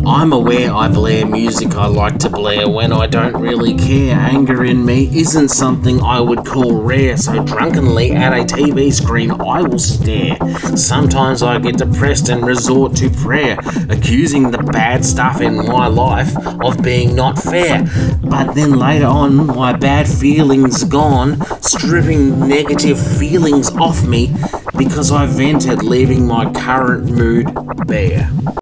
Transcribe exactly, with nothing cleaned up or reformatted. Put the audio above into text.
I'm aware I blare music I like to blare when I don't really care. Anger in me isn't something I would call rare, so drunkenly at a T V screen I will stare. Sometimes I get depressed and resort to prayer, accusing the bad stuff in my life of being not fair. But then later on, my bad feelings gone, stripping negative feelings off me because I vented, leaving my current mood bare.